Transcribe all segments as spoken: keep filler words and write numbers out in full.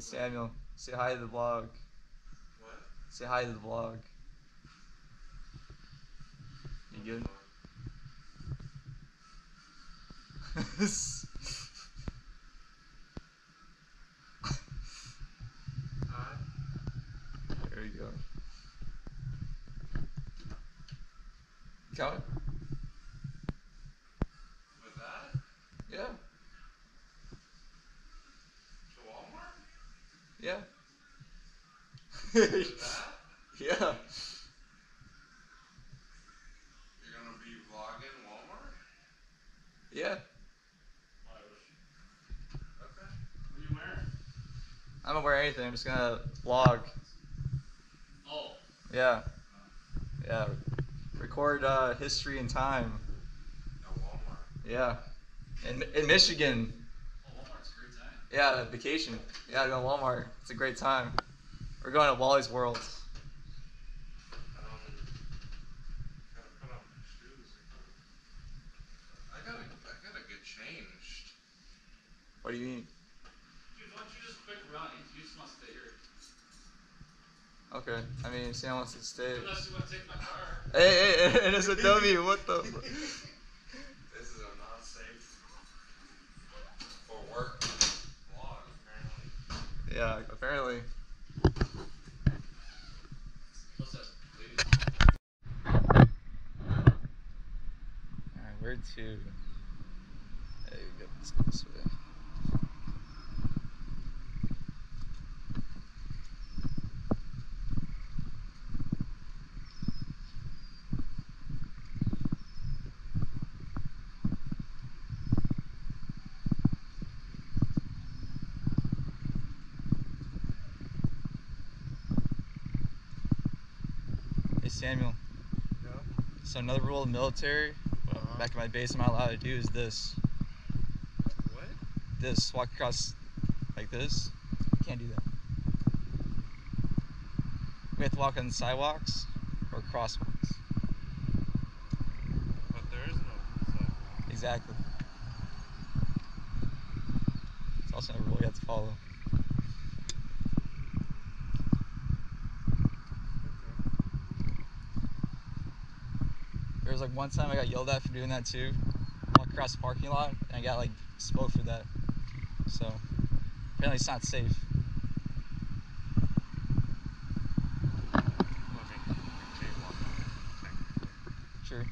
Samuel, say hi to the vlog. What? Say hi to the vlog. You good? Hi. There you go. Count? With that? Yeah. To Walmart? Yeah. With that? Yeah. You're gonna be vlogging Walmart? Yeah. Okay. What are you wearing? I don't wear anything. I'm just gonna vlog. Oh. Yeah. Yeah. Record uh, history and time. At Walmart. Yeah. In in Michigan. Oh, Walmart's a great time. Yeah, vacation. Yeah, go to Walmart. It's a great time. We're going to Wally's World. I don't gotta put on my shoes. I gotta I gotta get changed. What do you mean? Dude, why don't you just quick run? You just want to stay here. Okay. I mean, Sam wants to stay. Unless you want to take my car. Hey, hey, hey, it is a W. What the? This is a not safe for work vlog, apparently. Yeah, apparently. What's that? Ladies. Alright, where to? There you go. Let's go this way. Hey Samuel. Yeah. So another rule of the military, uh, Uh-huh. back at my base, I'm not allowed to do is this. What? This. Walk across like this. Can't do that. We have to walk on sidewalks or crosswalks. But there is no sidewalk. Exactly. It's also a rule you have to follow. There was like one time I got yelled at for doing that too. Walk across the parking lot and I got like spoke for that. So apparently it's not safe. Well, I mean, you can walk on it, technically. Sure.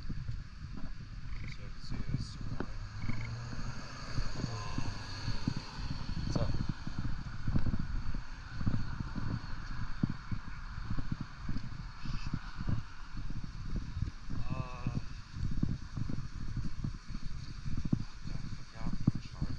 So I can see this to the right. What's up? Uh, I forgot my charger.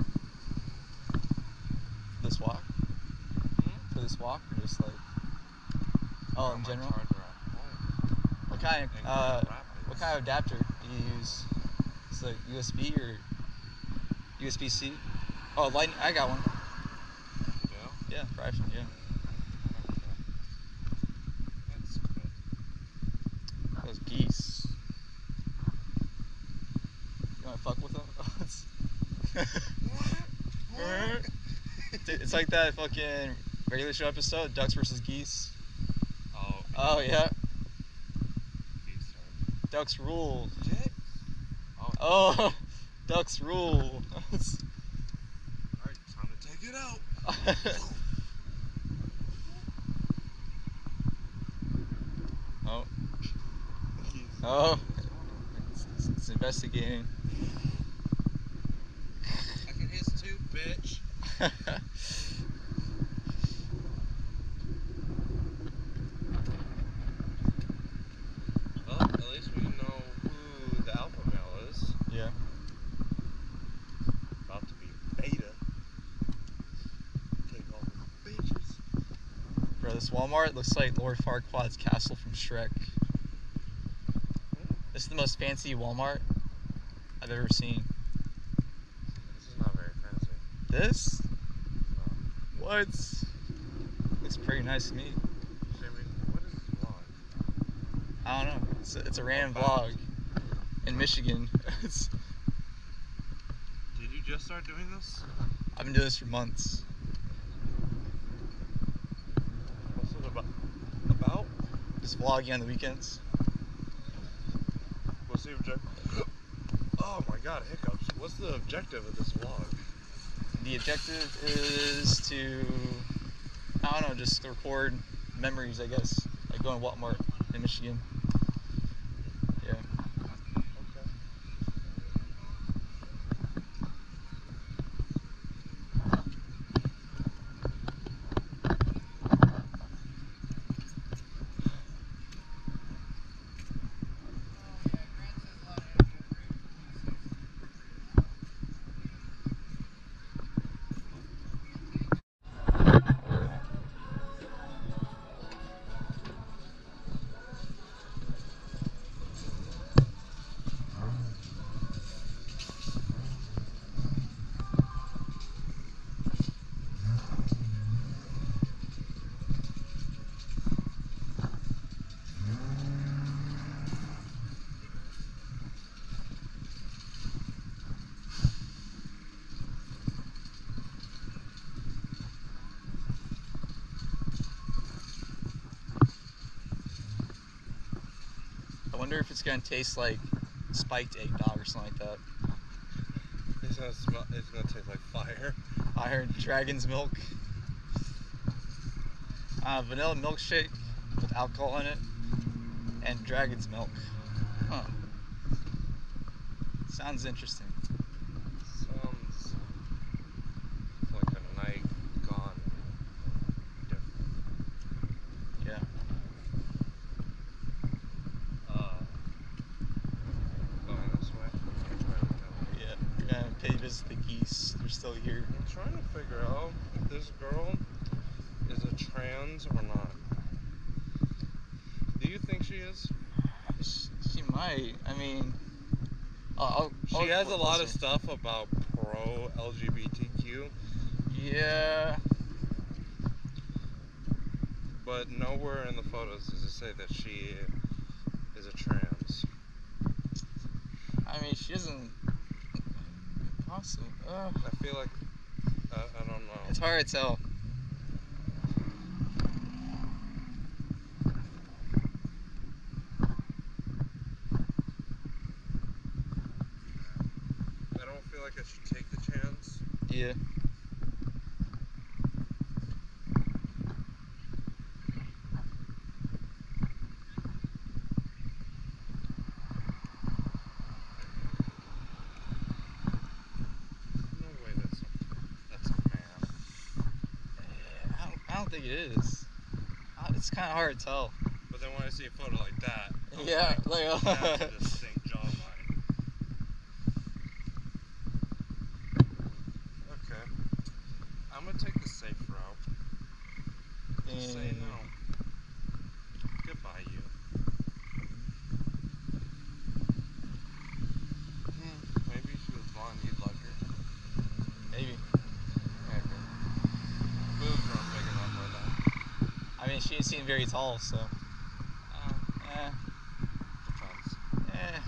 This walk? Hmm? For this walk? Or just like oh in My general? charger at home. What kind of In uh Grand what Rapids. kind of adapter do you use? It's like U S B or U S B C? Oh, lightning. I got one. You do? Yeah, for iPhone. Yeah. That's good. Those geese. You wanna fuck with them? Dude, it's like that fucking regular show episode, Ducks versus Geese. Oh. Oh yeah. Geese are- Ducks rule. Shit. Oh. Oh, Ducks rule. Alright, time to take it out. Oh. Oh. It's, it's, it's investigating. I can hiss too, bitch. Well, at least we know who the alpha male is. Yeah. About to be beta. Take all the bitches. Bro, this Walmart looks like Lord Farquaad's castle from Shrek. This is the most fancy Walmart I've ever seen. This is not very fancy. This? No. What? Looks pretty nice to me. Sammy, what is this vlog? I don't know. It's a, it's a random About? vlog in Michigan. It's, Did you just start doing this? I've been doing this for months. just vlogging on the weekends. What's the objective? Oh my god, hiccups. What's the objective of this vlog? The objective is to, I don't know, just to record memories, I guess. Like going to Walmart in Michigan. Yeah. Okay. I wonder if it's gonna taste like spiked egg dog or something like that. It's gonna smell. It's gonna taste like fire. I heard dragon's milk. Uh, vanilla milkshake with alcohol in it, and dragon's milk. Huh. Sounds interesting. Sounds like a night gone different. Yeah. Uh, going this way. Which way are we going? Yeah. We're gonna pay visit the geese. They're still here. I'm trying to figure out if this girl is a trans or not. Do you think she is? She, she might. I mean, I'll, I'll, She has a look lot of closer. stuff about pro L G B T Q, Yeah. but nowhere in the photos does it say that she is a trans. I mean, she doesn't. Possible. Uh, I feel like I, I don't know. it's hard to tell. I don't feel like I should take the chance. Yeah. No way that's a, that's a man. I don't, I don't think it is. Uh, It's kind of hard to tell. But then when I see a photo like that, I'm Yeah, like, like, that's a distinct jawline. Okay. I'm gonna take the safe route. Just say And- no. Goodbye, you. Hmm, maybe if she was blonde, you'd like her. Maybe. Maybe. Boobs aren't big enough for that. I mean, she didn't seem very tall, so. Uh, Eh. depends. Eh.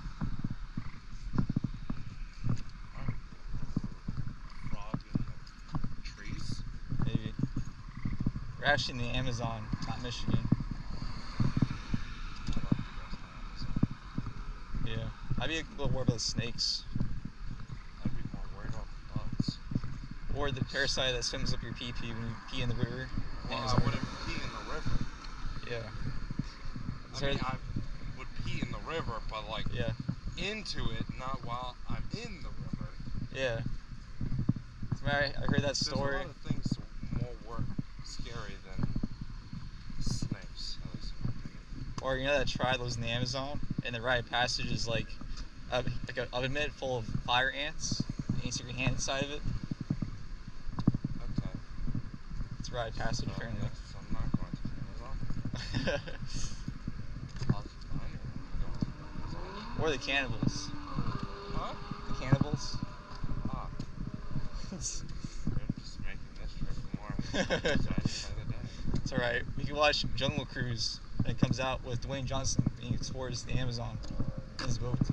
Frog in the trees? Maybe. We're actually in the Amazon, not Michigan. I love you guys on Amazon. Yeah. I'd be a little worried about the snakes. I'd be more worried about the bugs. Or the parasite that swims up your pee pee when you pee in the river. Well, Amazon. I wouldn't pee in the river. Yeah. Is I there- mean, I would pee in the river, but like Yeah. into it, not while I'm in the river. Yeah. I, I heard that story. There's a lot of things more work scary than snakes, at least in my opinion. Or you know that tribe lives in the Amazon, and the rite of passage is like a, like a oven mitt full of fire ants, and you stick your hand inside of it. Okay. It's a rite of passage, So, apparently. yes, I'm not going to Amazon. I'll just find it. Or the cannibals. Huh? The cannibals. Ah, It's, you're just making this trip more exciting by the day. it's alright. We can watch Jungle Cruise when it comes out with Dwayne Johnson and he explores the Amazon in his boat.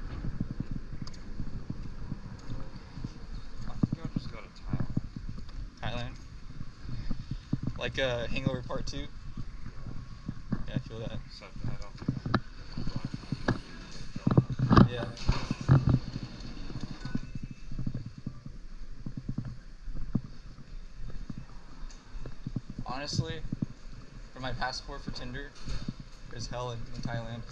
I think I'll just go to Thailand. Thailand. Like uh, Hangover Part two. Yeah, I feel that. Suck the head off. Yeah. Honestly, for my passport for Tinder, there's hell in, in Thailand.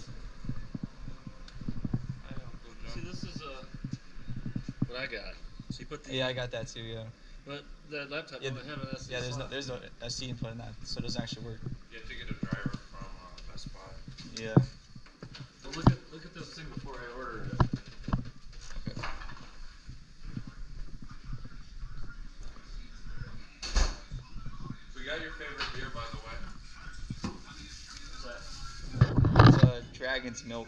Hi, Uncle John. See, this is uh, what I got. So you put the. Yeah, I got that too. Yeah. But that laptop Yeah, only had an S D yeah. There's no slot. there's no S D input in that, so it doesn't actually work. You have to get a driver from uh, Best Buy. Yeah. Well, look at look at this thing before I ordered it. Okay. We got your favorite beer, by the way. What's that? It's uh, Dragon's Milk.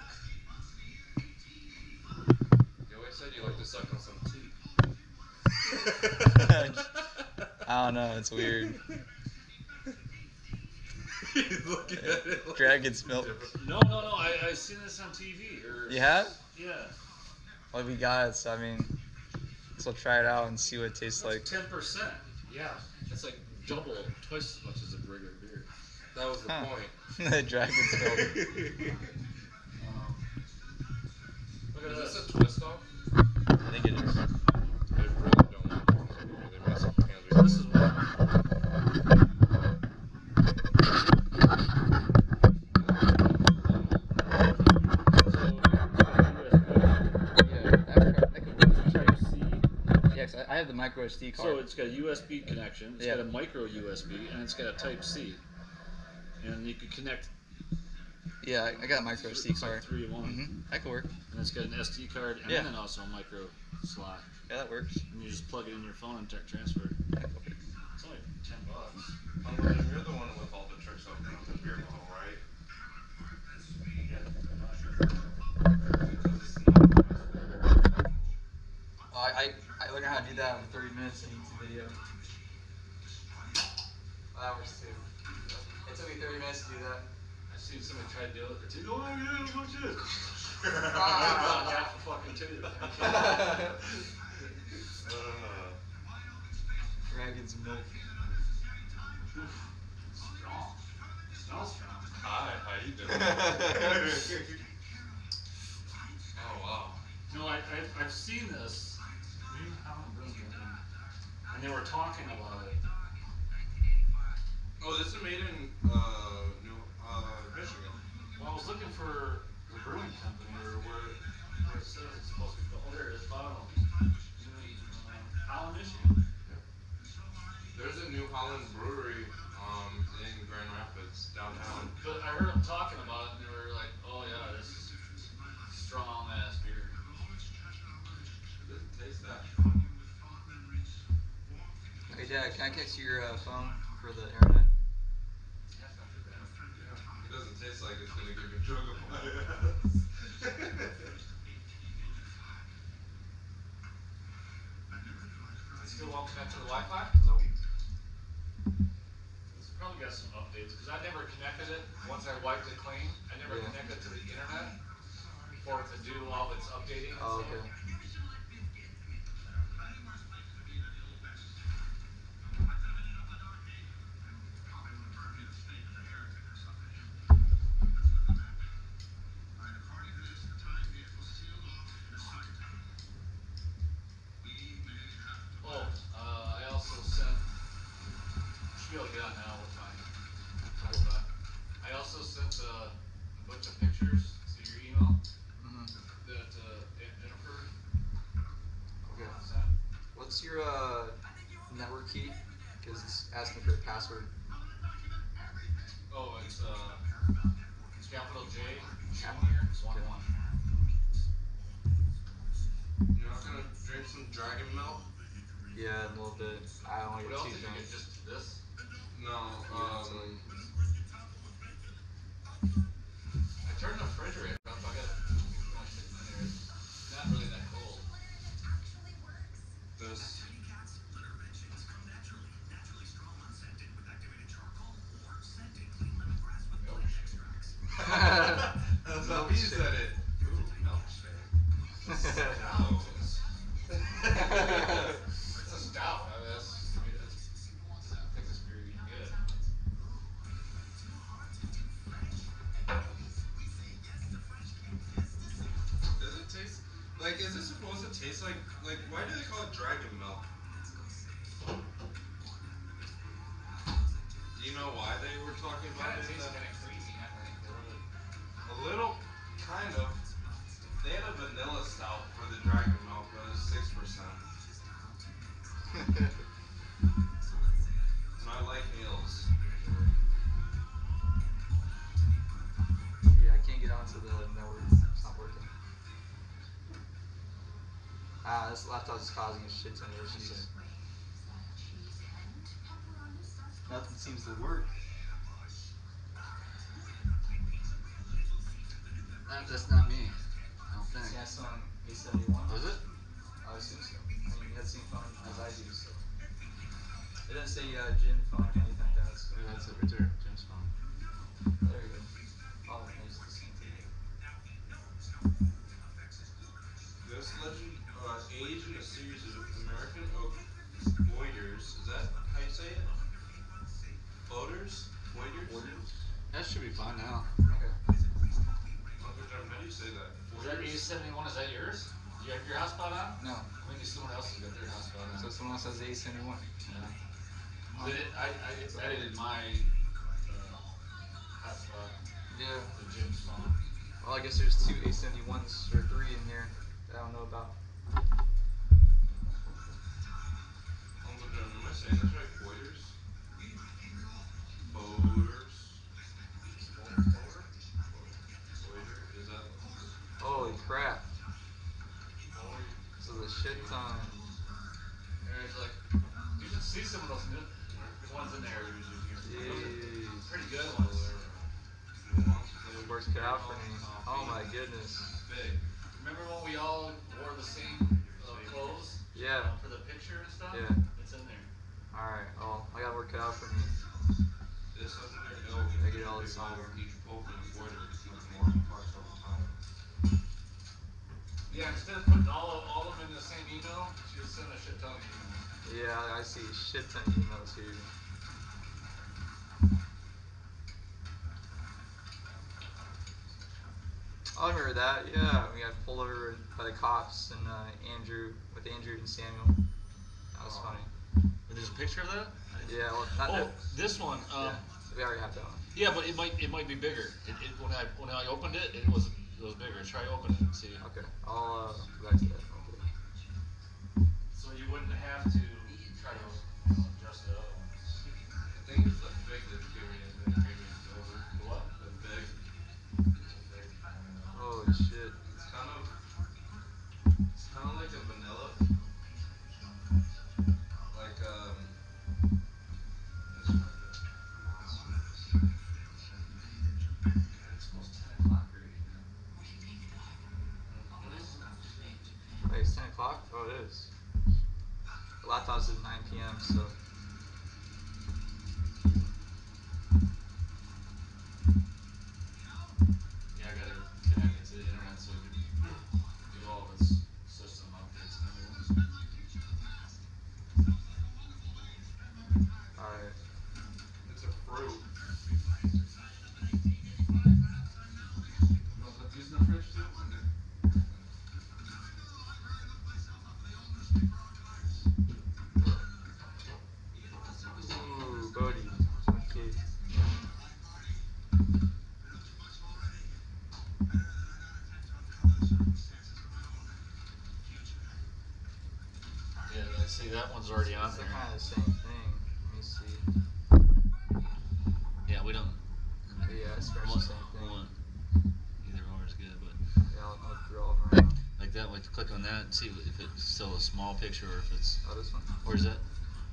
You always said you like to suck on some tea. I don't know. It's weird. Look at it. like Dragon's Milk. No, no, no. I I seen this on T V. Or You have? yeah. Well, we got it. So I mean, so we'll try it out and see what it tastes like. Ten percent. Yeah. It's like double, twice as much as a regular beer. That was the Huh. point. Dragon's Milk. Um, look at Is this. this a twist off? I think it is. They really don't want to. They mess up your hands. So this is one. I have the micro S D card. So it's got a U S B connection, it's Yeah. got a micro U S B, and it's got a Type C. And you can connect yeah, I I got a micro S D it's like card. three in one. Mm-hmm. That could work. And it's got an S D card and Yeah. then also a micro slot. Yeah, that works. And you just plug it in your phone and t- transfer. That could work. It's only ten bucks. Uncle Jim, you're the one with all the tricks opening up the beer bottle, right? Yeah, I'm not sure. Because it's not Oh, I, I, I learned how to do that in thirty minutes in a YouTube video. Well, that works too. It took me thirty minutes to do that. I seen somebody try to do it. It's like, oh yeah, watch this. Ah. Half a fucking tube. uh, Dragon's Milk. Strong. Smells strong. Hi, how you doing? Oh wow. No, I, I've, I've seen this. Maybe I haven't really been in- And they were talking about it. Oh, this is made in uh, New uh, Michigan. Well, I was looking for the brewing company or where, where it says it's supposed to go. Oh, there it is, bottom. Uh, Holland, Michigan. There's a New Holland brewery um, in Grand Rapids, downtown. But I heard them talking about it and they were like, oh yeah, this is strong ass beer. It doesn't taste that. Hey Dad, can I catch your uh, phone for the internet? That's not too bad. It doesn't taste like it's gonna give me drug up my ass. It still won't connect to the Wi-Fi? No. It's probably got some updates because I never connected it. Once I wiped it clean, I never Yeah. connected to the internet for it to do all its updating. and Oh, stuff. okay. Oh, uh, I also sent. Should be able to get on now. We're fine. We're back. I also sent uh, a bunch of pictures to your email Mm-hmm. that uh, Jennifer Okay. sent. What's your uh, network key? Because it's asking for a password. Oh, it's uh, it's capital J, Junior, one one. You're not gonna drink some dragon milk? Yeah, a little bit. I don't want to What else get did too you drunk. get? Just this? No. Yeah, it's Um, like- I turned the refrigerator up. I got it's not really that cold. this. That's how he said it. Ooh, milkshake. Oh. It's a stout. I mean, that's, I mean, that's, I think this beer you can get. supposed to taste like? Like, why do they call it dragon milk? Do you know why they were talking about Kinda it? tastes That- kinda creamy, I think, a little bit. A little, kind of. They had a vanilla stout for the dragon milk, but it was six percent. And I like meals. Yeah, I can't get onto the network. It's not working. Ah, this laptop is causing a shit ton of issues. Nothing seems to work. That, that's not me. I don't think. Samsung A seventy-one. Was it? I assume so. I mean, you had the same phone as I do, so. It doesn't say uh, Jin phone or anything like that, so. Yeah, that's it right there. Jim's phone. There you go. Oh, it's the same thing. Ghost Legend, uh, aged in a series of American oak voiders. Is that how you say it? Voters? Voiders? That should be fine now. Okay. Uncle John, how do you say that? Is that A Voiders? seventy-one? Is that yours? Do you have your hotspot on? No. Maybe someone else has got their hotspot on. So someone else has the A seventy-one. Yeah. Did it, I, I edited my uh, hotspot Yeah. to Jim's phone. Well, I guess there's two A seventy-ones or three in here that I don't know about. Uncle John, am I saying this right? Voiders? Voters? Voider? Is that? Holy crap. This is a shit ton. There's like, you should see some of those new ones in there. Jeez. Pretty good ones. It works cut out for me. Oh my goodness. Big. Remember when we all wore the same uh, clothes Yeah. for the picture and stuff? Yeah. It's in there. Alright, well, I gotta work cut out for me. This has their elk. I get all this on. Each bolt in the voider becomes more complex over time. Yeah, instead of putting all of, all of them in the same email, she just sent a shit ton of emails. Yeah, I I see a shit ton of emails here. Oh, I remember that. Yeah, we got pulled over by the cops and uh, Andrew with Andrew and Samuel. That was funny. There's a picture of that? Yeah, well, not Oh, that. this one. Um, Yeah, we already have that one. yeah, but it might it might be bigger. It, it, when I when I opened it, it was it was bigger. Try opening it and see. Okay, I'll uh, go back to that. Okay. So you wouldn't have to try to you know, adjust the other ones. I think it's the big that's giving it the premium over. The what? The big. Holy shit. It's kind of, it's kind of like a vanilla. Like, um, this one. It's almost ten o'clock already. Wait, it's ten o'clock? Oh, it is. The laptop's at nine p m, so. Yeah, I gotta connect it to the internet so we can do all of its system updates and everything. Alright. It's a fruit. You want to put these in the fridge too? Ooh, Bodhi. Okay. Yeah, I see that one's already on It's there. kind of the same thing. Let me see. Yeah, we don't. Yeah, it's pretty we much the want- same we thing. want- Either or is good, but Yeah, I'll look through all of them right now. like that, like click on that and see if it's still a small picture or if it's. Oh, this one? Where's that?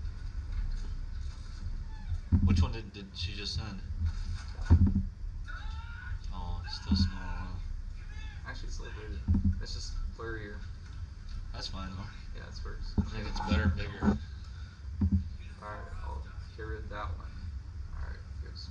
Which one did, did she just send? Oh, it's still small. Huh? Actually, it's a little bit. It's just blurrier. That's fine though. Yeah, it's worse. I think it's better, bigger. Alright, I'll get rid of that one. Alright, good.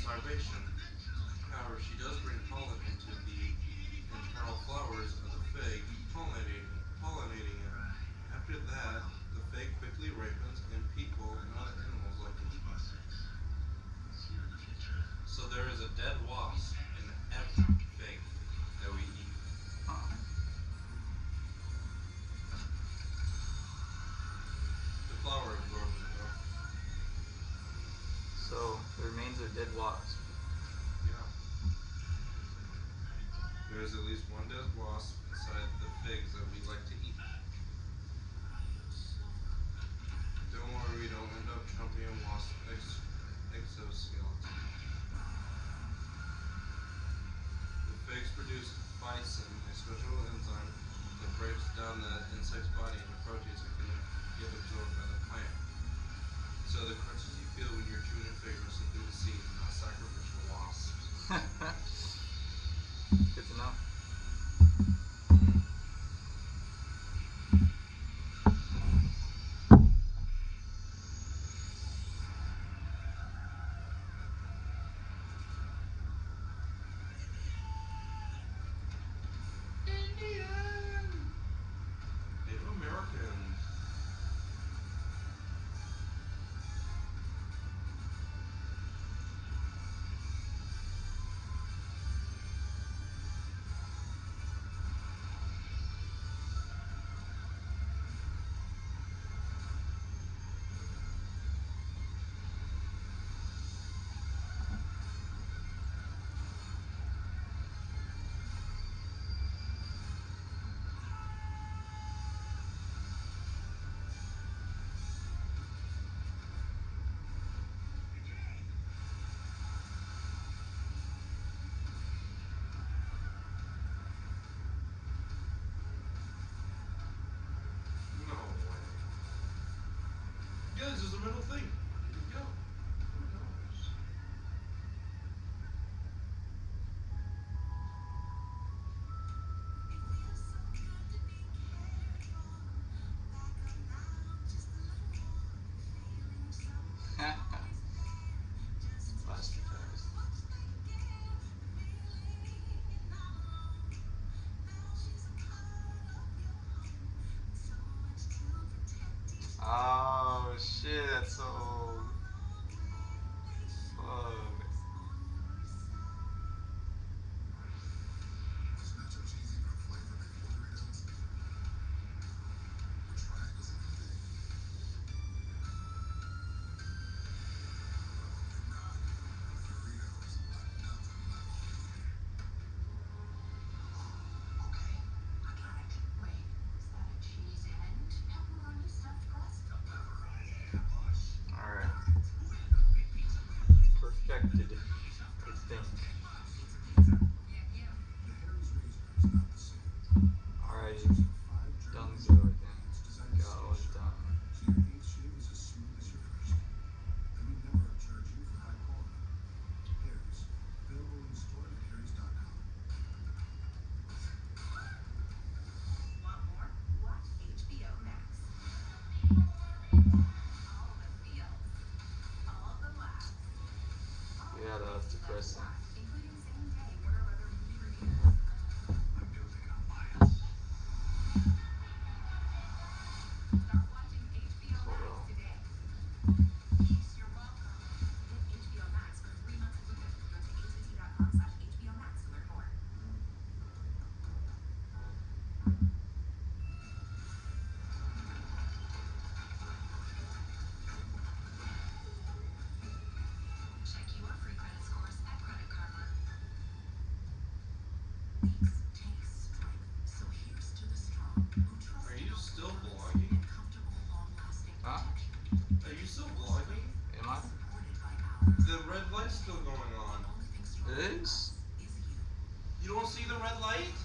starvation. However, she does bring pollen into the internal flowers of the fig, pollinating, pollinating it. After that, the fig quickly ripens and people and other animals like to eat it. So there is a dead wasp in every fig that we eat. Huh. The flower absorbs it though. So the remains of a dead wasp. Yeah. There is at least one dead wasp inside the figs that we like to eat. Don't worry, we don't end up chomping on wasp ex exoskeleton. The figs produce phycin, a special enzyme that breaks down the insect's body into proteins that can get absorbed by the plant. So the crunches you feel when you're chewing a fig are simply the seed, not sacrificial wasps. Good to know. Native Americans. No way. Yeah, this is the middle thing. Here we go. Who knows? Plasticized. Oh shit, that's so fuck. Alright. Perfected, I think. Alrighty. Done so, I think. Got all it done. Yeah, that's depressing. Are you still vlogging? Huh? Are you still vlogging? Am I? The red light's still going on. It is? You don't see the red light?